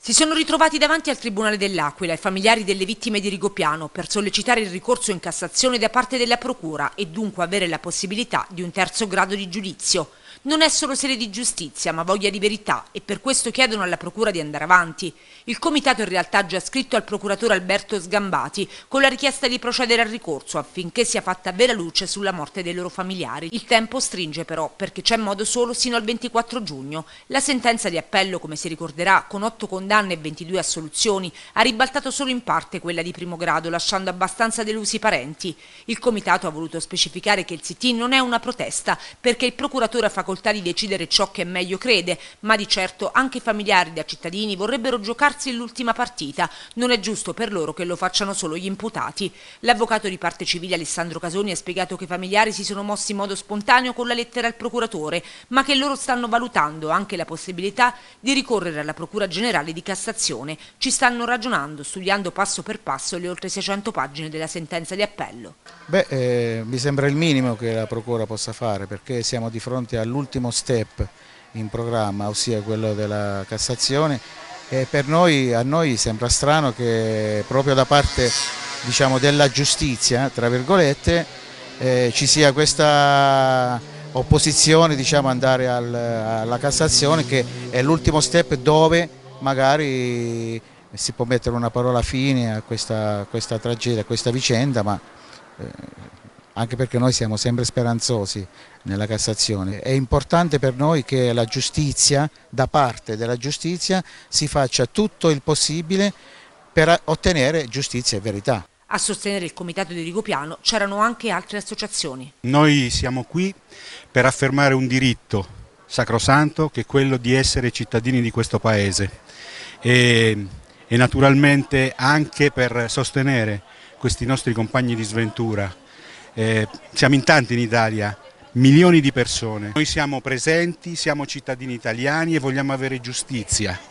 Si sono ritrovati davanti al Tribunale dell'Aquila i familiari delle vittime di Rigopiano per sollecitare il ricorso in Cassazione da parte della Procura e dunque avere la possibilità di un terzo grado di giudizio. Non è solo sede di giustizia, ma voglia di verità, e per questo chiedono alla Procura di andare avanti. Il Comitato in realtà ha già scritto al procuratore Alberto Sgambati con la richiesta di procedere al ricorso affinché sia fatta vera luce sulla morte dei loro familiari. Il tempo stringe però, perché c'è modo solo sino al 24 giugno. La sentenza di appello, come si ricorderà, con 8 condanne e 22 assoluzioni, ha ribaltato solo in parte quella di primo grado, lasciando abbastanza delusi i parenti. Il Comitato ha voluto specificare che il sit-in non è una protesta, perché il procuratore ha facoltà di decidere ciò che meglio crede, ma di certo anche i familiari da cittadini vorrebbero giocarsi l'ultima partita. Non è giusto per loro che lo facciano solo gli imputati. L'avvocato di parte civile Alessandro Casoni ha spiegato che i familiari si sono mossi in modo spontaneo con la lettera al procuratore, ma che loro stanno valutando anche la possibilità di ricorrere alla Procura Generale di Cassazione. Ci stanno ragionando, studiando passo per passo le oltre 600 pagine della sentenza di appello. Mi sembra il minimo che la Procura possa fare, perché siamo di fronte all'ultimo step in programma, ossia quello della Cassazione, e a noi sembra strano che proprio da parte, diciamo, della giustizia, tra virgolette, ci sia questa opposizione, diciamo, andare alla Cassazione, che è l'ultimo step dove magari si può mettere una parola fine a questa tragedia, a questa vicenda, ma anche perché noi siamo sempre speranzosi nella Cassazione. È importante per noi che la giustizia, da parte della giustizia, si faccia tutto il possibile per ottenere giustizia e verità. A sostenere il Comitato di Rigopiano c'erano anche altre associazioni. Noi siamo qui per affermare un diritto sacrosanto, che è quello di essere cittadini di questo Paese, e naturalmente anche per sostenere questi nostri compagni di sventura. Siamo in tanti in Italia, milioni di persone. Noi siamo presenti, siamo cittadini italiani e vogliamo avere giustizia.